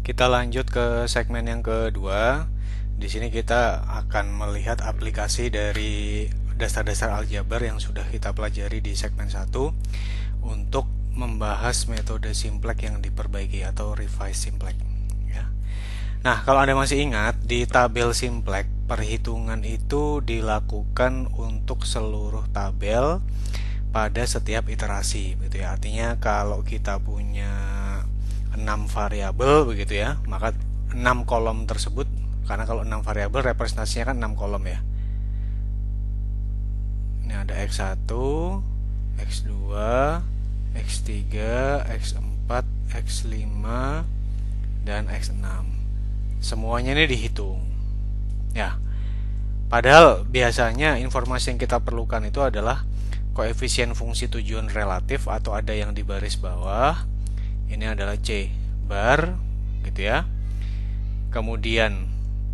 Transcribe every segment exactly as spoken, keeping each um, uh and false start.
Kita lanjut ke segmen yang kedua. Di sini kita akan melihat aplikasi dari dasar-dasar aljabar yang sudah kita pelajari di segmen satu untuk membahas metode simplex yang diperbaiki atau revise simplex ya. Nah, kalau Anda masih ingat, di tabel simplex perhitungan itu dilakukan untuk seluruh tabel pada setiap iterasi gitu ya. Artinya kalau kita punya enam variabel begitu ya, maka enam kolom tersebut, karena kalau enam variabel representasinya kan enam kolom ya. Ini ada X satu, X dua, X tiga, X empat, X lima, dan X enam. Semuanya ini dihitung. Ya. Padahal biasanya informasi yang kita perlukan itu adalah koefisien fungsi tujuan relatif atau ada yang di baris bawah. Ini adalah C bar gitu ya. Kemudian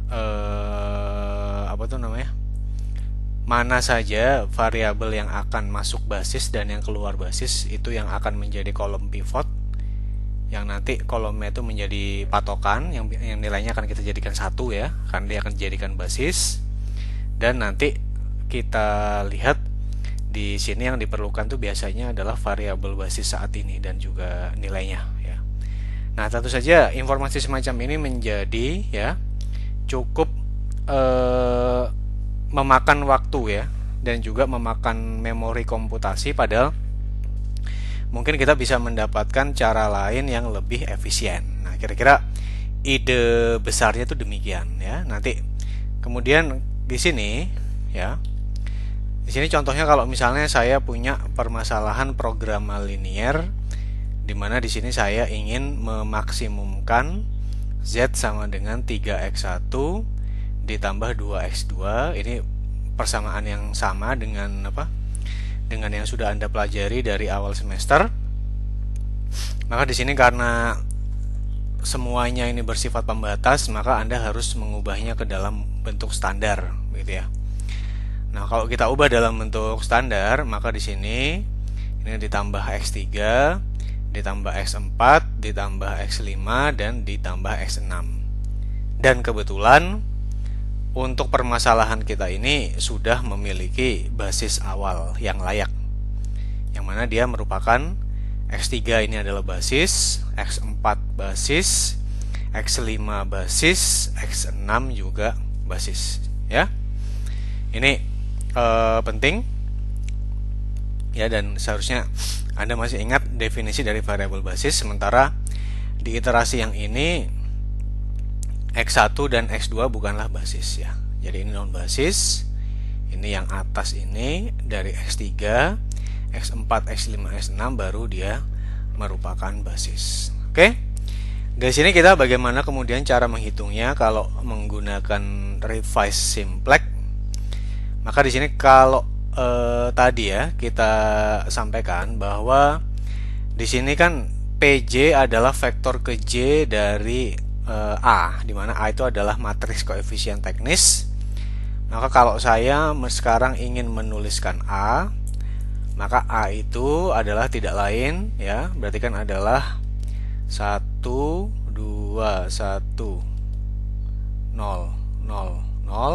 eh, apa tuh namanya? Mana saja variabel yang akan masuk basis dan yang keluar basis itu yang akan menjadi kolom pivot, yang nanti kolomnya itu menjadi patokan yang, yang nilainya akan kita jadikan satu ya, karena dia akan dijadikan basis. Dan nanti kita lihat di sini yang diperlukan tuh biasanya adalah variabel basis saat ini dan juga nilainya ya. Nah, tentu saja informasi semacam ini menjadi ya cukup eh, memakan waktu ya, dan juga memakan memori komputasi, padahal mungkin kita bisa mendapatkan cara lain yang lebih efisien. Nah, kira-kira ide besarnya itu demikian ya. Nanti kemudian di sini ya, di sini contohnya kalau misalnya saya punya permasalahan programa linier, di mana di sini saya ingin memaksimumkan Z sama dengan tiga X satu ditambah dua X dua. Ini persamaan yang sama dengan apa? Dengan yang sudah Anda pelajari dari awal semester. Maka di sini karena semuanya ini bersifat pembatas, maka Anda harus mengubahnya ke dalam bentuk standar, gitu ya. Nah, kalau kita ubah dalam bentuk standar, maka di sini ini ditambah X tiga, ditambah X empat, ditambah X lima, dan ditambah X enam. Dan kebetulan untuk permasalahan kita ini sudah memiliki basis awal yang layak, yang mana dia merupakan X tiga ini adalah basis, X empat basis, X lima basis, X enam juga basis ya. Ini Uh, penting ya, dan seharusnya Anda masih ingat definisi dari variabel basis. Sementara di iterasi yang ini X satu dan X dua bukanlah basis ya. Jadi ini non basis. Ini yang atas ini dari X tiga, X empat, X lima, X enam baru dia merupakan basis. Oke. Dari sini kita bagaimana kemudian cara menghitungnya kalau menggunakan revise simplex. Maka di sini kalau eh, tadi ya kita sampaikan bahwa di sini kan P J adalah vektor ke J dari eh, A, di mana A itu adalah matriks koefisien teknis. Maka kalau saya sekarang ingin menuliskan A, maka A itu adalah tidak lain ya, berarti kan adalah satu, dua, satu, nol, nol, nol,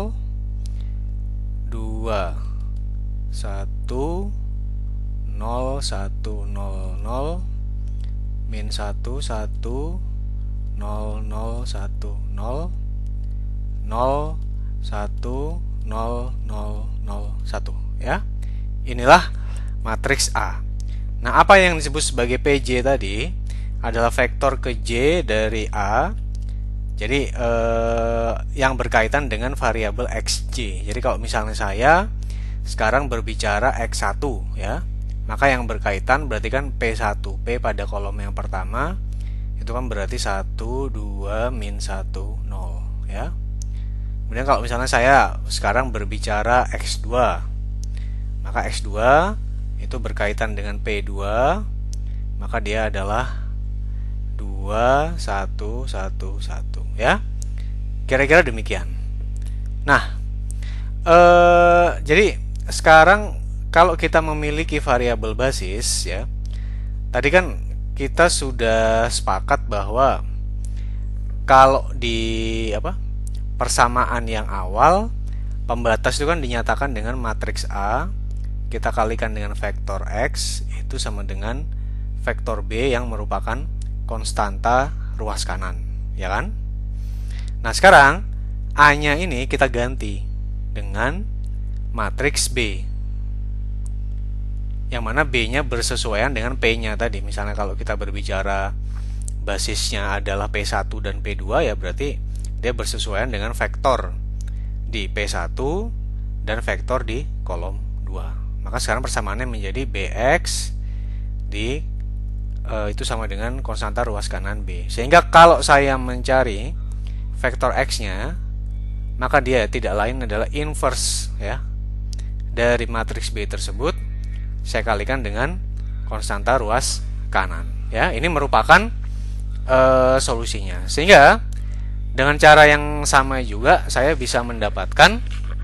dua, satu, nol, satu, nol, nol, min satu, satu, nol, nol, satu, nol, nol, satu, nol, nol, nol, satu ya. Inilah matriks A. Nah, apa yang disebut sebagai P J tadi adalah vektor ke J dari A. Jadi eh, yang berkaitan dengan variabel xj. Jadi kalau misalnya saya sekarang berbicara X satu ya, maka yang berkaitan berarti kan P satu. P pada kolom yang pertama itu kan berarti satu, dua, min satu, nol ya. Kemudian kalau misalnya saya sekarang berbicara X dua, maka X dua itu berkaitan dengan P dua, maka dia adalah dua, satu, satu, satu ya. Kira-kira demikian. Nah, eh, jadi sekarang kalau kita memiliki variabel basis ya, tadi kan kita sudah sepakat bahwa kalau di apa persamaan yang awal, pembatas itu kan dinyatakan dengan matriks A, kita kalikan dengan vektor X, itu sama dengan vektor B yang merupakan konstanta ruas kanan, ya kan? Nah, sekarang A-nya ini kita ganti dengan matriks B, yang mana B-nya bersesuaian dengan P-nya tadi. Misalnya kalau kita berbicara basisnya adalah P satu dan P dua, ya berarti dia bersesuaian dengan vektor di P satu dan vektor di kolom dua. Maka sekarang persamaannya menjadi Bx di e, itu sama dengan konstanta ruas kanan B. Sehingga kalau saya mencari vektor X-nya, maka dia tidak lain adalah inverse ya dari matriks B tersebut, saya kalikan dengan konstanta ruas kanan. Ya, ini merupakan e, solusinya. Sehingga dengan cara yang sama juga saya bisa mendapatkan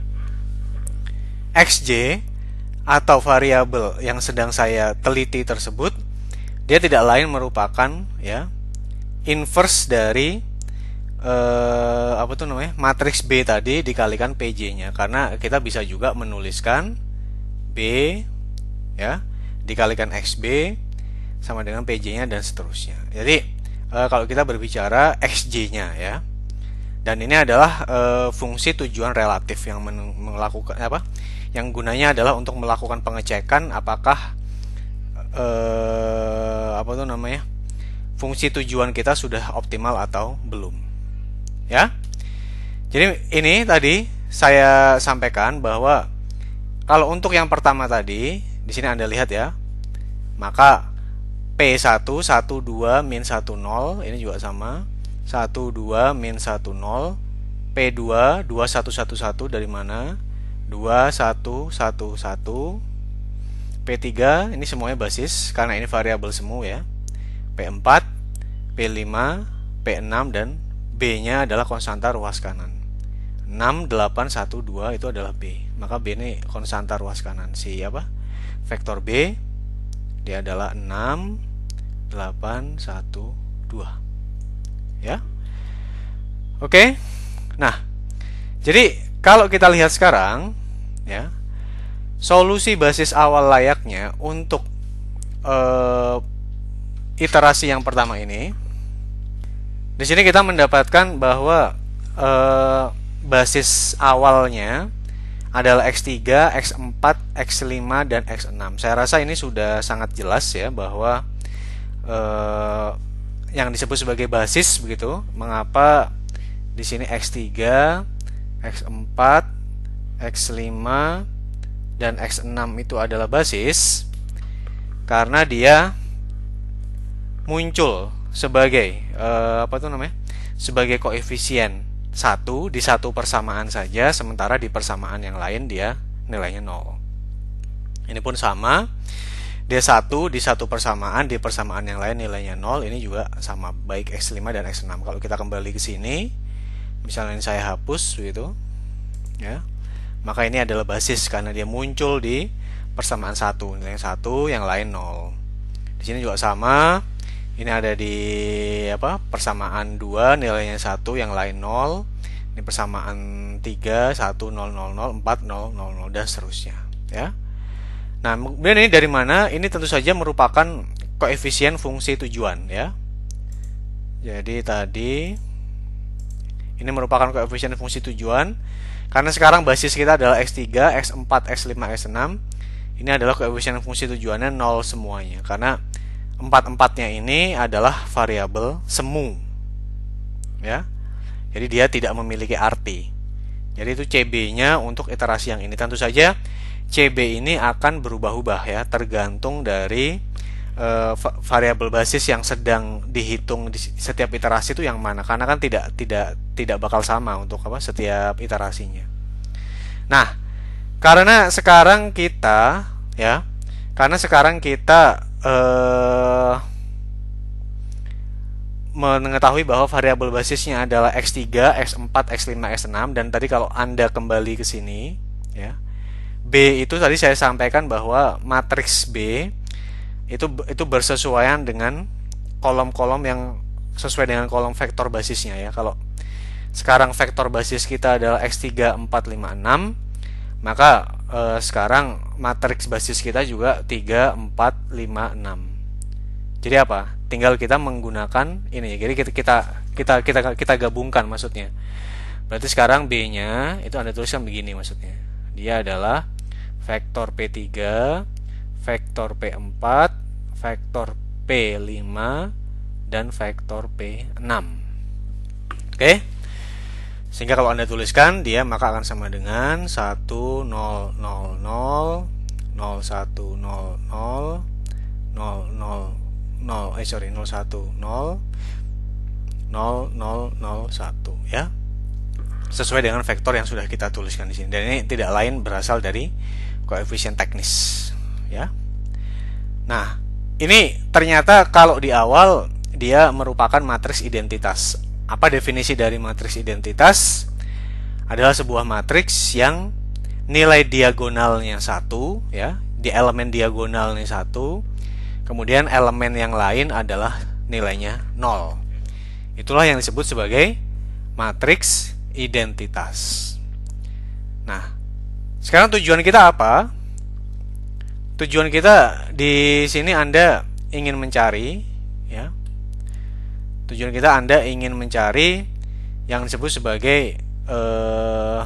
Xj atau variabel yang sedang saya teliti tersebut, dia tidak lain merupakan ya inverse dari eh, apa tuh namanya matriks B tadi dikalikan P J-nya, karena kita bisa juga menuliskan B ya dikalikan X B sama dengan P J-nya dan seterusnya. Jadi eh, kalau kita berbicara X J-nya ya, dan ini adalah eh, fungsi tujuan relatif yang melakukan apa yang gunanya adalah untuk melakukan pengecekan apakah eh, apa tuh namanya fungsi tujuan kita sudah optimal atau belum, ya. Jadi ini tadi saya sampaikan bahwa kalau untuk yang pertama tadi di sini Anda lihat ya, maka P satu satu dua min satu nol ini juga sama, satu dua min satu nol, P dua dua satu satu satu dari mana? dua satu satu satu, P tiga ini semuanya basis karena ini variabel semua ya, P empat, P lima, P enam, dan B-nya adalah konstanta ruas kanan. enam, delapan, satu, dua itu adalah B, maka B ini konstanta ruas kanan. Si apa? Vektor B dia adalah enam, delapan, satu, dua ya. Oke. Nah, jadi kalau kita lihat sekarang ya, solusi basis awal layaknya untuk uh, iterasi yang pertama ini, di sini kita mendapatkan bahwa uh, basis awalnya adalah X tiga, X empat, X lima, dan X enam. Saya rasa ini sudah sangat jelas ya bahwa uh, yang disebut sebagai basis begitu, mengapa di sini X tiga, X empat, X lima, dan X enam itu adalah basis karena dia muncul sebagai uh, apa tuh namanya? sebagai koefisien satu di satu persamaan saja, sementara di persamaan yang lain dia nilainya nol. Ini pun sama, dia satu di satu persamaan, di persamaan yang lain nilainya nol. Ini juga sama baik X lima dan X enam. Kalau kita kembali ke sini, misalnya ini saya hapus begitu ya, maka ini adalah basis karena dia muncul di persamaan satu, nilainya satu, yang lain nol. Di sini juga sama, ini ada di apa persamaan dua, nilainya satu, yang lain nol. Ini persamaan tiga, satu, nol, nol, nol, empat, nol, nol, nol, dan seterusnya ya. Nah, kemudian ini dari mana? Ini tentu saja merupakan koefisien fungsi tujuan ya. Jadi tadi ini merupakan koefisien fungsi tujuan karena sekarang basis kita adalah X tiga, X empat, X lima, X enam. Ini adalah koefisien fungsi tujuannya nol semuanya karena empat-empatnya ini adalah variabel semu ya. Jadi dia tidak memiliki arti. Jadi itu C B-nya untuk iterasi yang ini. Tentu saja C B ini akan berubah-ubah ya, tergantung dari uh, variabel basis yang sedang dihitung di setiap iterasi itu yang mana. Karena kan tidak tidak tidak bakal sama untuk apa setiap iterasinya. Nah, karena sekarang kita ya, karena sekarang kita uh, mengetahui bahwa variabel basisnya adalah X tiga, X empat, X lima, X enam, dan tadi kalau Anda kembali ke sini ya, B itu tadi saya sampaikan bahwa matriks B itu itu bersesuaian dengan kolom-kolom yang sesuai dengan kolom vektor basisnya ya. Kalau sekarang vektor basis kita adalah x tiga, empat, lima, enam, maka eh, sekarang matriks basis kita juga tiga, empat, lima, enam. Jadi apa? Tinggal kita menggunakan ini. Jadi kita kita kita kita, kita gabungkan maksudnya. Berarti sekarang B-nya itu Anda tuliskan begini maksudnya. Dia adalah vektor P tiga, vektor P empat, vektor P lima, dan vektor P enam. Oke? Sehingga kalau Anda tuliskan, dia maka akan sama dengan satu, nol, nol, nol, nol, satu, nol, nol, nol, nol, nol, eh sorry, nol, satu, nol, nol, nol, nol, satu ya. Sesuai dengan vektor yang sudah kita tuliskan di sini. Dan ini tidak lain berasal dari koefisien teknis ya. Nah, ini ternyata kalau di awal dia merupakan matriks identitas. Apa definisi dari matriks identitas? Adalah sebuah matriks yang nilai diagonalnya satu ya, di elemen diagonalnya satu, kemudian elemen yang lain adalah nilainya nol. Itulah yang disebut sebagai matriks identitas. Nah, sekarang tujuan kita apa? Tujuan kita di sini Anda ingin mencari ya. Tujuan kita Anda ingin mencari yang disebut sebagai eh,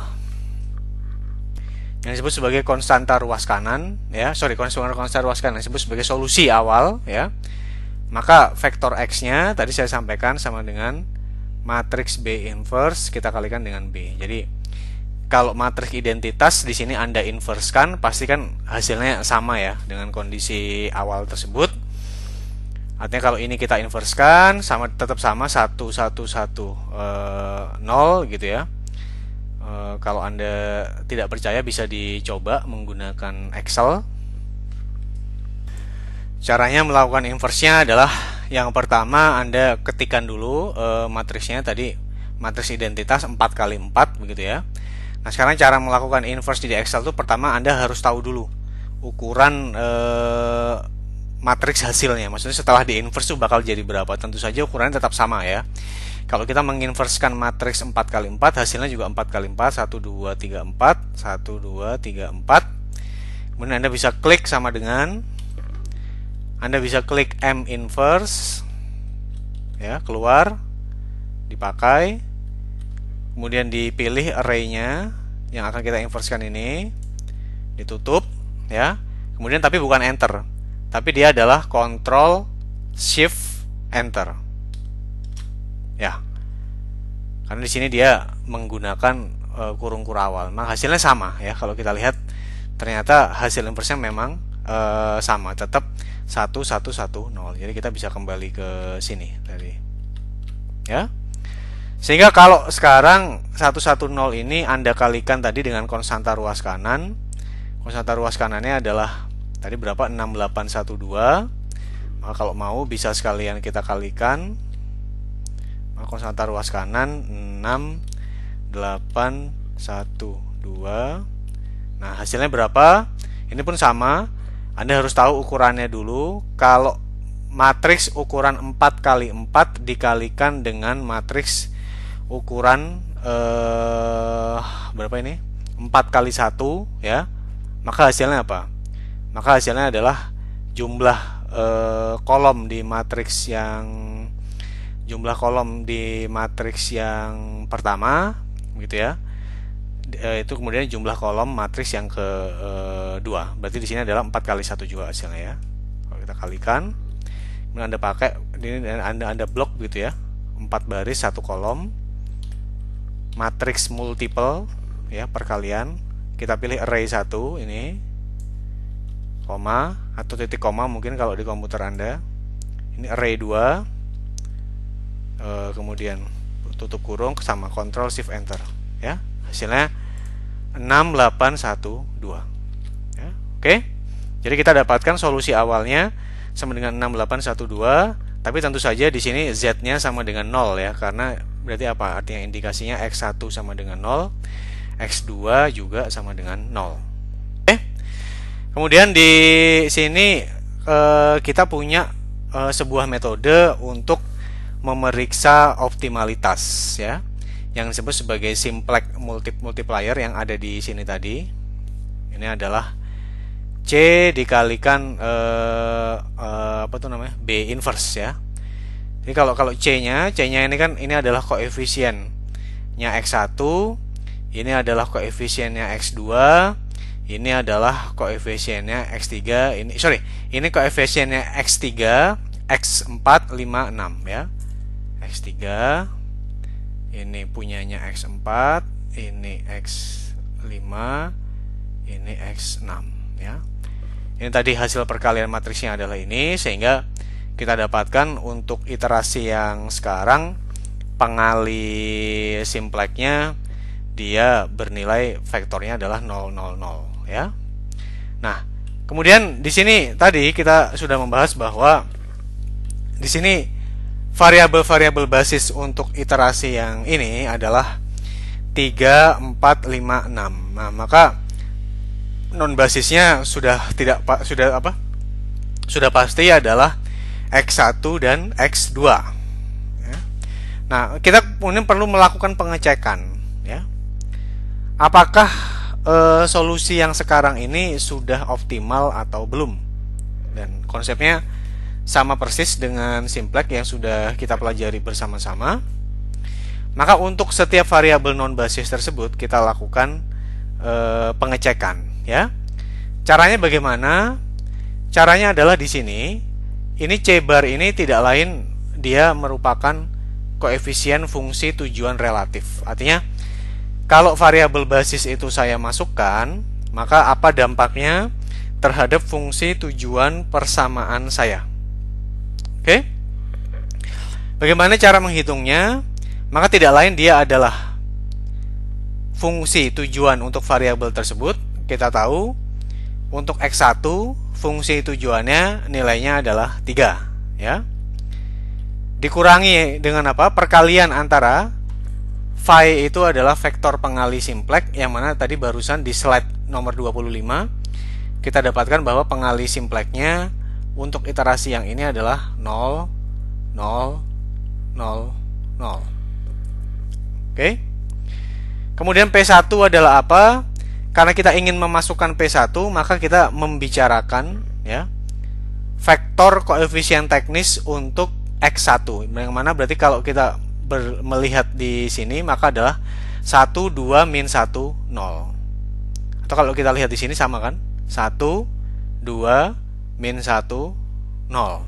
yang disebut sebagai konstanta ruas kanan ya. Sorry, konstanta konstanta ruas kanan disebut sebagai solusi awal ya. Maka vektor X-nya tadi saya sampaikan sama dengan matriks B inverse kita kalikan dengan B. Jadi kalau matriks identitas di sini Anda inversekan, pasti kan hasilnya sama ya dengan kondisi awal tersebut. Artinya kalau ini kita inversekan sama tetap sama satu, satu, satu, nol gitu ya. E, kalau Anda tidak percaya bisa dicoba menggunakan Excel. Caranya melakukan inverse-nya adalah yang pertama Anda ketikkan dulu e, matriksnya tadi, matriks identitas empat kali empat begitu ya. Nah, sekarang cara melakukan inverse di Excel itu pertama Anda harus tahu dulu ukuran e, matriks hasilnya. Maksudnya setelah di inverse itu bakal jadi berapa. Tentu saja ukurannya tetap sama ya. Kalau kita menginverskan matriks empat kali empat, hasilnya juga empat kali empat, satu, dua, tiga, empat, satu, dua, tiga, empat. Kemudian Anda bisa klik sama dengan Anda bisa klik M inverse ya, keluar, dipakai, kemudian dipilih array-nya yang akan kita inversekan ini, ditutup ya. Kemudian tapi bukan enter, tapi dia adalah Control Shift Enter ya. Karena di sini dia menggunakan uh, kurung kurawal, maka hasilnya sama ya. Kalau kita lihat ternyata hasil inverse-nya memang uh, sama, tetap satu, satu, satu, nol. Jadi kita bisa kembali ke sini tadi ya. Sehingga kalau sekarang satu, satu, nol ini Anda kalikan tadi dengan konstanta ruas kanan. Konstanta ruas kanannya adalah tadi berapa? enam, delapan, satu, dua. Maka kalau mau bisa sekalian kita kalikan. Maka konstanta ruas kanan enam, delapan, satu, dua. Nah, hasilnya berapa? Ini pun sama. Anda harus tahu ukurannya dulu. Kalau matriks ukuran empat kali empat dikalikan dengan matriks ukuran eh, berapa ini? empat kali satu ya. Maka hasilnya apa? Maka hasilnya adalah jumlah eh, kolom di matriks yang jumlah kolom di matriks yang pertama gitu ya. E, itu kemudian jumlah kolom matriks yang kedua. E, Berarti di sini adalah empat kali satu juga hasilnya ya. Kalau kita kalikan, kemudian Anda pakai ini Anda Anda blok gitu ya. empat baris satu kolom. Matriks multiple ya, perkalian. Kita pilih array satu ini. Koma atau titik koma mungkin kalau di komputer Anda. Ini array dua. E, kemudian tutup kurung sama Control Shift Enter ya. Hasilnya enam, delapan, satu, dua ya, oke. Jadi kita dapatkan solusi awalnya sama dengan enam, delapan, satu, dua. Tapi tentu saja di sini Z-nya sama dengan nol ya. Karena berarti apa? Artinya indikasinya X satu sama dengan nol, X dua juga sama dengan nol. Oke. Kemudian di sini eh, kita punya eh, sebuah metode untuk memeriksa optimalitas ya, yang disebut sebagai simplex multiplier yang ada di sini tadi. Ini adalah C dikalikan eh, eh, apa tuh namanya B inverse ya. Jadi kalau kalau C-nya, C-nya ini kan ini adalah koefisiennya X satu, ini adalah koefisiennya X dua, ini adalah koefisiennya X tiga, ini sorry, ini koefisiennya X tiga, X empat, lima, enam ya. X tiga, ini punyanya X empat, ini X lima, ini X enam ya. Ini tadi hasil perkalian matriksnya adalah ini, sehingga kita dapatkan untuk iterasi yang sekarang pengali simplexnya dia bernilai vektornya adalah nol, nol, nol ya. Nah, kemudian di sini tadi kita sudah membahas bahwa di sini variabel-variabel basis untuk iterasi yang ini adalah tiga, empat, lima, enam. Nah, maka non basisnya sudah tidak sudah apa? Sudah pasti adalah X satu dan X dua ya. Nah, kita kemudian perlu melakukan pengecekan ya. Apakah e, solusi yang sekarang ini sudah optimal atau belum? Dan konsepnya sama persis dengan simplex yang sudah kita pelajari bersama-sama. Maka untuk setiap variabel non basis tersebut kita lakukan e, pengecekan ya. Caranya bagaimana? Caranya adalah di sini. Ini C bar ini tidak lain, dia merupakan koefisien fungsi tujuan relatif. Artinya kalau variabel basis itu saya masukkan, maka apa dampaknya terhadap fungsi tujuan persamaan saya. Oke? Bagaimana cara menghitungnya? Maka tidak lain, dia adalah fungsi tujuan untuk variabel tersebut. Kita tahu untuk X satu fungsi tujuannya nilainya adalah tiga ya. Dikurangi dengan apa? Perkalian antara phi itu adalah vektor pengali simplex, yang mana tadi barusan di slide nomor dua puluh lima kita dapatkan bahwa pengali simplexnya untuk iterasi yang ini adalah nol, nol, nol, nol. Oke. Kemudian P satu adalah apa? Karena kita ingin memasukkan P satu, maka kita membicarakan ya vektor koefisien teknis untuk X satu. Yang mana berarti kalau kita ber, melihat di sini maka adalah satu, dua, min satu, nol. Atau kalau kita lihat di sini sama kan? satu, dua, min satu, nol.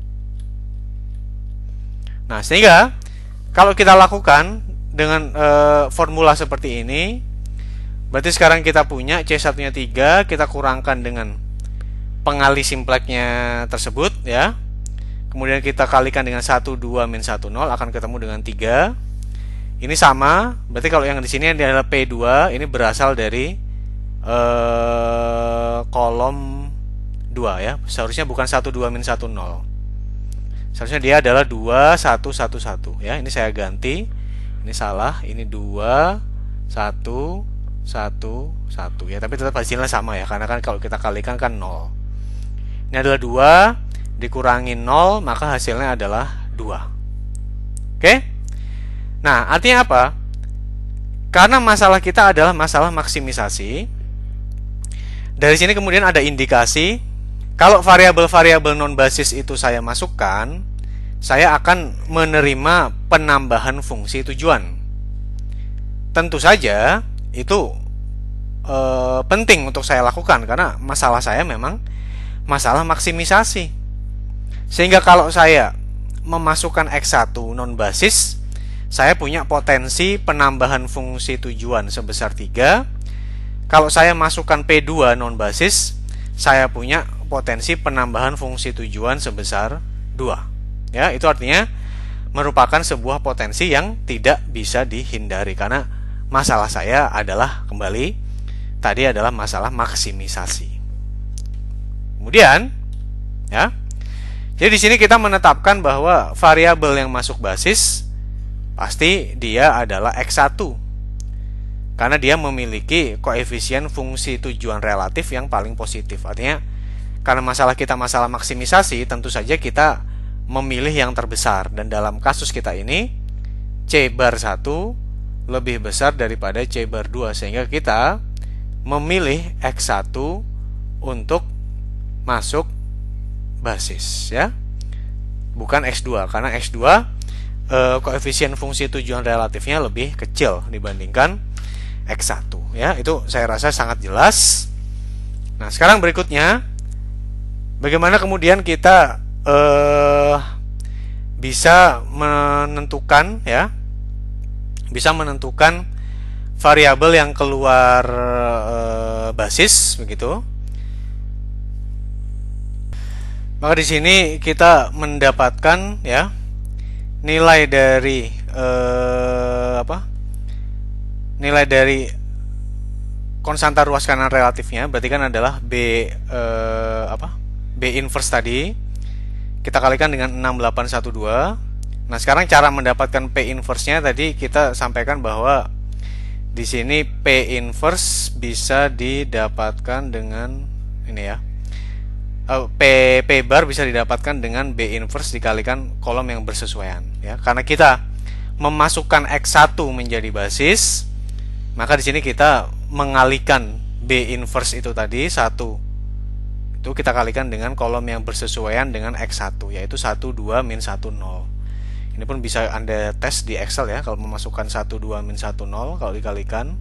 Nah, sehingga kalau kita lakukan dengan e, formula seperti ini, berarti sekarang kita punya C satu-nya tiga, kita kurangkan dengan pengali simplexnya tersebut ya. Kemudian kita kalikan dengan satu, dua, min satu, nol, akan ketemu dengan tiga. Ini sama, berarti kalau yang di sini adalah P dua, ini berasal dari eh, kolom dua ya. Seharusnya bukan satu, dua, min satu, nol. Seharusnya dia adalah dua, satu, satu, satu ya. Ini saya ganti. Ini salah, ini dua, satu, satu, satu ya, tapi tetap hasilnya sama ya, karena kan kalau kita kalikan kan nol. Ini adalah dua dikurangi nol, maka hasilnya adalah dua. Oke? Nah, artinya apa? Karena masalah kita adalah masalah maksimisasi. Dari sini kemudian ada indikasi kalau variabel-variabel non basis itu saya masukkan, saya akan menerima penambahan fungsi tujuan. Tentu saja itu e, penting untuk saya lakukan karena masalah saya memang masalah maksimisasi. Sehingga kalau saya memasukkan X satu non basis, saya punya potensi penambahan fungsi tujuan sebesar tiga. Kalau saya masukkan P dua non basis, saya punya potensi penambahan fungsi tujuan sebesar dua. Ya, itu artinya merupakan sebuah potensi yang tidak bisa dihindari karena masalah saya adalah kembali tadi adalah masalah maksimisasi. Kemudian, ya, jadi di sini kita menetapkan bahwa variabel yang masuk basis pasti dia adalah X satu karena dia memiliki koefisien fungsi tujuan relatif yang paling positif. Artinya, karena masalah kita masalah maksimisasi, tentu saja kita memilih yang terbesar, dan dalam kasus kita ini C bar satu lebih besar daripada C bar dua, sehingga kita memilih X satu untuk masuk basis, ya, bukan X dua, karena X dua eh, koefisien fungsi tujuan relatifnya lebih kecil dibandingkan X satu, ya. Itu saya rasa sangat jelas. Nah, sekarang berikutnya, bagaimana kemudian kita eh, bisa menentukan, ya, bisa menentukan variabel yang keluar e, basis, begitu. Maka di sini kita mendapatkan, ya, nilai dari e, apa? Nilai dari konstanta ruas kanan relatifnya, berarti kan adalah B e, apa? B inverse tadi. Kita kalikan dengan enam delapan satu dua. Nah, sekarang cara mendapatkan P inverse-nya tadi kita sampaikan bahwa di sini P inverse bisa didapatkan dengan ini, ya. P P bar bisa didapatkan dengan B inverse dikalikan kolom yang bersesuaian, ya. Karena kita memasukkan X satu menjadi basis, maka di sini kita mengalihkan B inverse itu tadi satu. Itu kita kalikan dengan kolom yang bersesuaian dengan X satu, yaitu satu, dua, min satu, nol. Ini pun bisa Anda tes di Excel, ya, kalau memasukkan satu, dua, min satu, nol, kalau dikalikan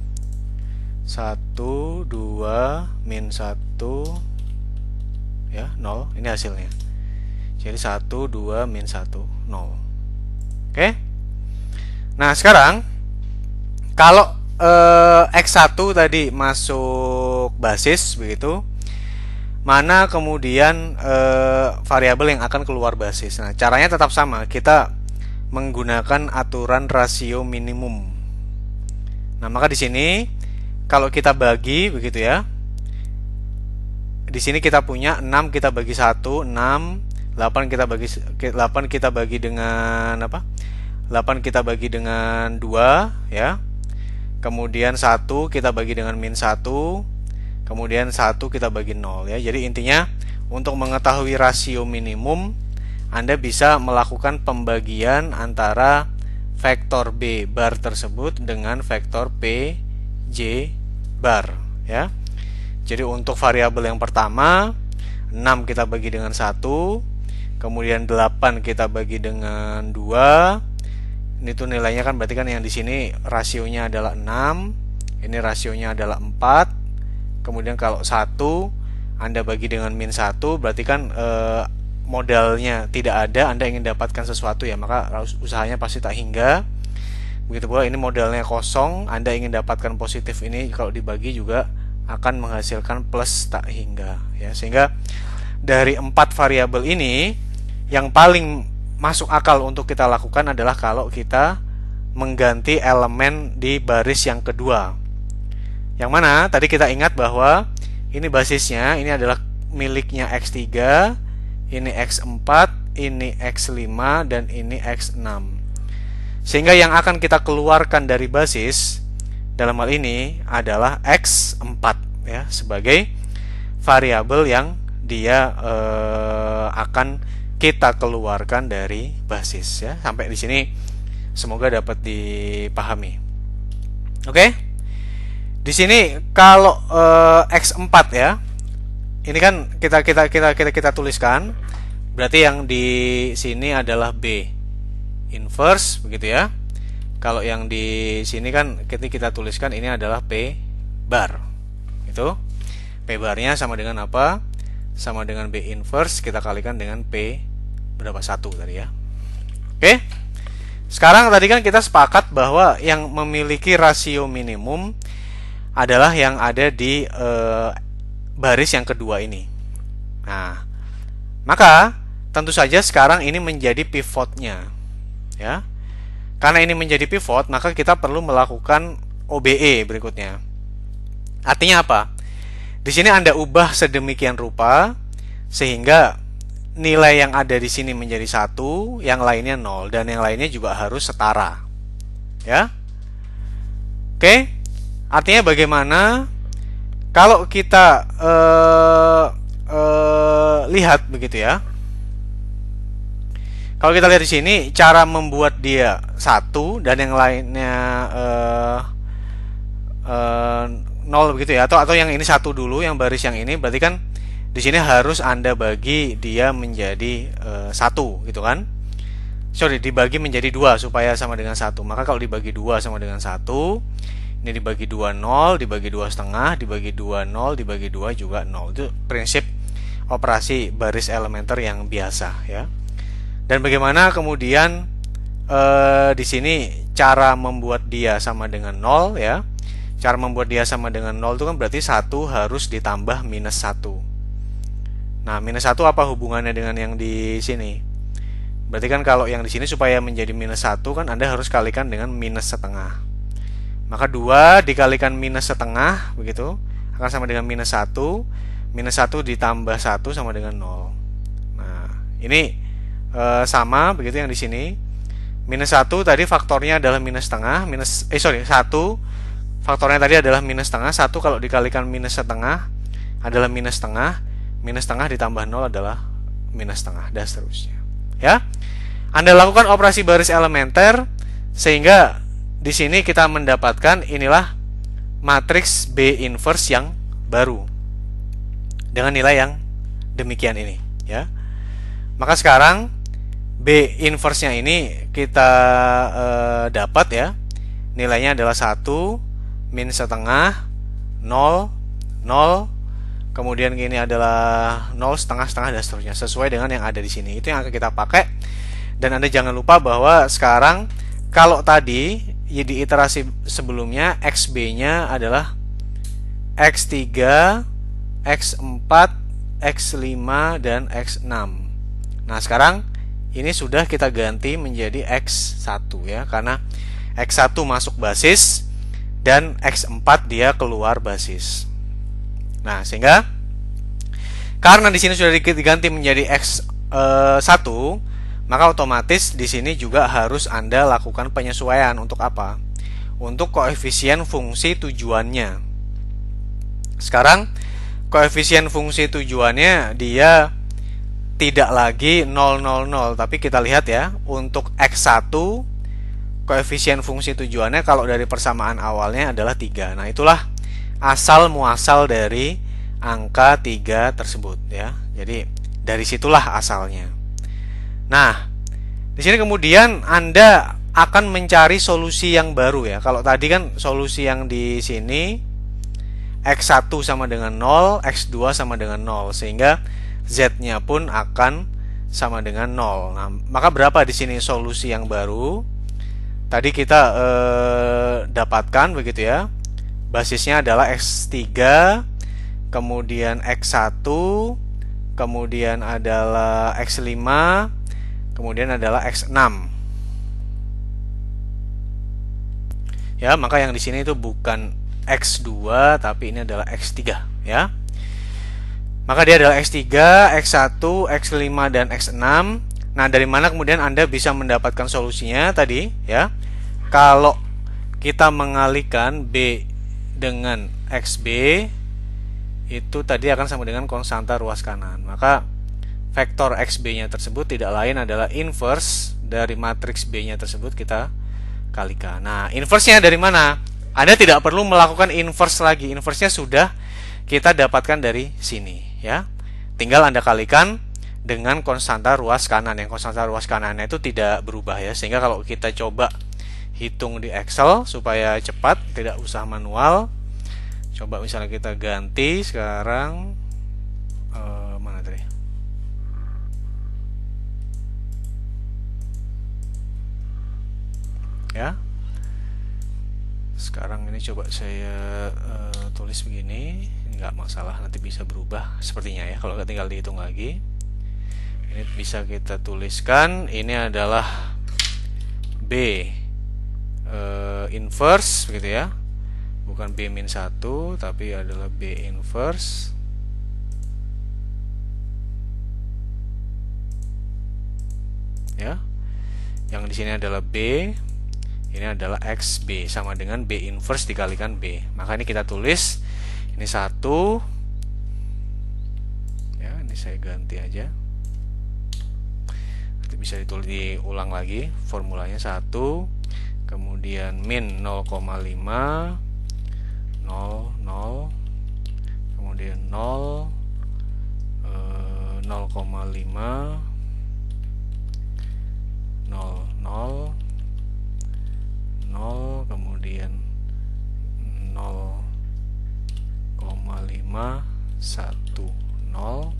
satu, dua, min satu, ya, nol, ini hasilnya. Jadi satu, dua, min satu, nol. Oke. Nah, sekarang kalau eh, X satu tadi masuk basis, begitu, mana kemudian e, variabel yang akan keluar basis. Nah, caranya tetap sama. Kita menggunakan aturan rasio minimum. Nah, maka di sini kalau kita bagi, begitu, ya. Di sini kita punya enam kita bagi satu, enam, delapan kita bagi delapan kita bagi dengan apa? delapan kita bagi dengan dua, ya. Kemudian satu kita bagi dengan min satu. Kemudian satu kita bagi nol, ya. Jadi intinya untuk mengetahui rasio minimum, Anda bisa melakukan pembagian antara vektor B bar tersebut dengan vektor P J bar, ya. Jadi untuk variabel yang pertama, enam kita bagi dengan satu, kemudian delapan kita bagi dengan dua. Ini tuh nilainya kan berarti kan yang di sini rasionya adalah enam, ini rasionya adalah empat. Kemudian kalau satu Anda bagi dengan min satu, berarti kan e, modalnya tidak ada, Anda ingin dapatkan sesuatu, ya, maka usahanya pasti tak hingga. Begitu pula ini modalnya kosong, Anda ingin dapatkan positif, ini kalau dibagi juga akan menghasilkan plus tak hingga, ya. Sehingga dari empat variabel ini yang paling masuk akal untuk kita lakukan adalah kalau kita mengganti elemen di baris yang kedua. Yang mana tadi kita ingat bahwa ini basisnya, ini adalah miliknya X tiga, ini X empat, ini X lima, dan ini X enam. Sehingga yang akan kita keluarkan dari basis dalam hal ini adalah X empat, ya, sebagai variabel yang dia eh, akan kita keluarkan dari basis, ya. Sampai di sini semoga dapat dipahami. Oke. Okay? Di sini kalau e, X empat, ya, ini kan kita kita kita kita kita tuliskan, berarti yang di sini adalah B inverse, begitu, ya. Kalau yang di sini kan kita kita tuliskan ini adalah P bar. Itu P barnya sama dengan apa? Sama dengan B inverse kita kalikan dengan P berapa? satu tadi, ya. Oke. Sekarang tadi kan kita sepakat bahwa yang memiliki rasio minimum adalah yang ada di e, baris yang kedua ini. Nah, maka tentu saja sekarang ini menjadi pivotnya, ya. Karena ini menjadi pivot, maka kita perlu melakukan O B E berikutnya. Artinya apa? Di sini Anda ubah sedemikian rupa sehingga nilai yang ada di sini menjadi satu, yang lainnya nol, dan yang lainnya juga harus setara, ya. Oke. Artinya bagaimana kalau kita uh, uh, lihat, begitu, ya. Kalau kita lihat di sini, cara membuat dia satu dan yang lainnya uh, uh, nol begitu ya, atau atau yang ini satu dulu, yang baris yang ini, berarti kan di sini harus Anda bagi dia menjadi uh, satu, gitu kan? Sorry, dibagi menjadi dua supaya sama dengan satu. Maka kalau dibagi dua sama dengan satu, ini dibagi dua nol, dibagi dua setengah, dibagi dua nol, dibagi dua juga nol. Itu prinsip operasi baris elementer yang biasa ya. Dan bagaimana kemudian eh, di sini cara membuat dia sama dengan nol ya. Cara membuat dia sama dengan nol itu kan berarti satu harus ditambah minus satu. Nah, minus satu apa hubungannya dengan yang di sini? Berarti kan kalau yang di sini supaya menjadi minus satu kan Anda harus kalikan dengan minus setengah. Maka dua dikalikan minus setengah begitu akan sama dengan minus satu. Minus satu ditambah satu sama dengan nol. Nah, ini e, sama begitu yang di sini. Minus satu tadi faktornya adalah minus setengah, minus eh sorry, satu faktornya tadi adalah minus setengah, satu kalau dikalikan minus setengah adalah minus setengah, minus setengah ditambah nol adalah minus setengah dan seterusnya. Ya. Anda lakukan operasi baris elementer sehingga di sini kita mendapatkan inilah matriks B inverse yang baru dengan nilai yang demikian ini ya. Maka sekarang B inverse-nya ini kita e, dapat ya. Nilainya adalah satu, min setengah, nol, nol, kemudian ini adalah nol, setengah, setengah, dan seterusnya sesuai dengan yang ada di sini. Itu yang akan kita pakai. Dan Anda jangan lupa bahwa sekarang kalau tadi ya di iterasi sebelumnya X B-nya adalah X tiga, X empat, X lima, dan X enam. Nah, sekarang ini sudah kita ganti menjadi X satu ya, karena X satu masuk basis dan X empat dia keluar basis. Nah, sehingga karena di sini sudah diganti menjadi X satu, maka otomatis di sini juga harus Anda lakukan penyesuaian untuk apa? Untuk koefisien fungsi tujuannya. Sekarang koefisien fungsi tujuannya dia tidak lagi nol, nol, nol, tapi kita lihat ya, untuk X satu koefisien fungsi tujuannya kalau dari persamaan awalnya adalah tiga. Nah, itulah asal muasal dari angka tiga tersebut ya. Jadi dari situlah asalnya. Nah, di sini kemudian Anda akan mencari solusi yang baru ya. Kalau tadi kan solusi yang di sini X satu sama dengan nol, X dua sama dengan nol, sehingga Z-nya pun akan sama dengan nol. Nah, maka berapa di sini solusi yang baru? Tadi kita eh, dapatkan begitu ya. Basisnya adalah X tiga, kemudian X satu, kemudian adalah X lima, kemudian adalah X enam. Ya, maka yang di sini itu bukan X dua tapi ini adalah X tiga ya. Maka dia adalah X tiga, X satu, X lima, dan X enam. Nah, dari mana kemudian Anda bisa mendapatkan solusinya tadi ya? Kalau kita mengalihkan B dengan X B itu tadi akan sama dengan konstanta ruas kanan. Maka vektor X B-nya tersebut tidak lain adalah inverse dari matriks B-nya tersebut kita kalikan. Nah, inverse-nya dari mana? Anda tidak perlu melakukan inverse lagi. Inverse-nya sudah kita dapatkan dari sini ya. Tinggal Anda kalikan dengan konstanta ruas kanan. Yang konstanta ruas kanannya itu tidak berubah ya. Sehingga kalau kita coba hitung di Excel supaya cepat, tidak usah manual. Coba misalnya kita ganti sekarang uh, mana tadi? Ya. Sekarang ini coba saya uh, tulis begini, nggak masalah, nanti bisa berubah sepertinya ya kalau tinggal dihitung lagi. Ini bisa kita tuliskan, ini adalah B uh, inverse begitu ya, bukan B min satu tapi adalah B inverse ya. Yang di sini adalah B, ini adalah X B sama dengan B inverse dikalikan B. Maka ini kita tulis ini satu ya, ini saya ganti aja. Nanti bisa ditulis diulang lagi formulanya. Satu, kemudian min nol koma lima, nol, nol, kemudian nol, nol koma lima, nol, nol, nol, kemudian nol koma lima, satu, nol,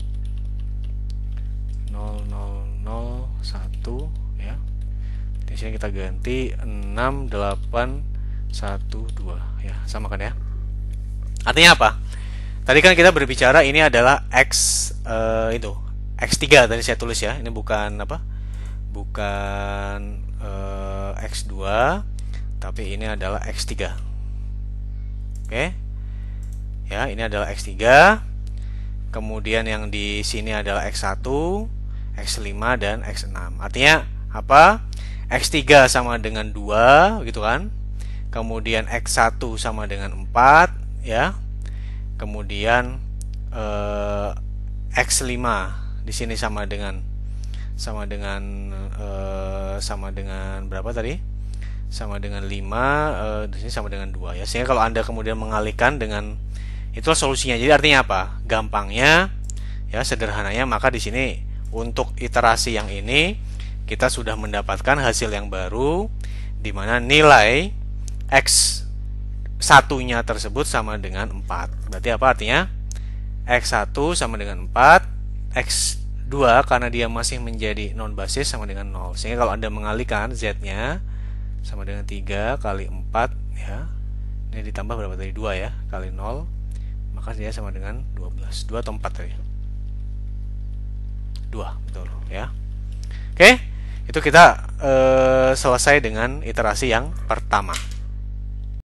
nol, nol, nol, satu, ya. Di sini kita ganti enam, delapan, satu, dua, ya, sama kan ya. Artinya apa? Tadi kan kita berbicara ini adalah X uh, itu X tiga tadi saya tulis ya. Ini bukan apa? Bukan uh, X dua, tapi ini adalah X tiga. Oke. Ya, ini adalah X tiga. Kemudian yang di sini adalah X satu, X lima, dan X enam. Artinya apa? X tiga sama dengan dua, gitu kan? Kemudian X satu sama dengan empat, ya. Kemudian eh, X lima di sini sama dengan sama dengan eh, sama dengan berapa tadi? Sama dengan lima, eh, di sini sama dengan dua, ya. Sehingga kalau Anda kemudian mengalihkan dengan itulah solusinya. Jadi artinya apa? Gampangnya, ya, sederhananya, maka di sini untuk iterasi yang ini kita sudah mendapatkan hasil yang baru di mana nilai X satunya tersebut sama dengan empat. Berarti apa artinya? X satu sama dengan empat, X dua karena dia masih menjadi non basis sama dengan nol. Sehingga kalau Anda mengalihkan Z-nya sama dengan tiga kali empat, ya. Ini ditambah berapa tadi? dua, ya, kali nol. Maka dia sama dengan dua belas. dua atau empat tadi? dua, betul, ya. Oke, itu kita eh, selesai dengan iterasi yang pertama.